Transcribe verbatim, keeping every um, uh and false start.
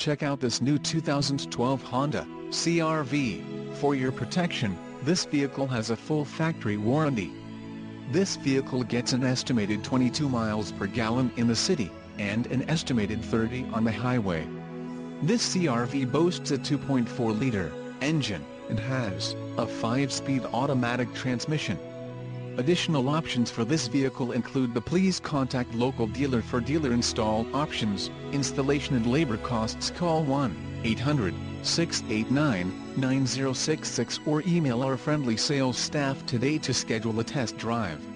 check out this new two thousand twelve Honda C R V. For your protection, this vehicle has a full factory warranty. This vehicle gets an estimated twenty-two miles per gallon in the city, and an estimated thirty on the highway. This C R V boasts a two point four liter engine, and has a five-speed automatic transmission. Additional options for this vehicle include the please contact local dealer for dealer install options, installation and labor costs. Call one eight hundred, six eight nine, nine zero six six or email our friendly sales staff today to schedule a test drive.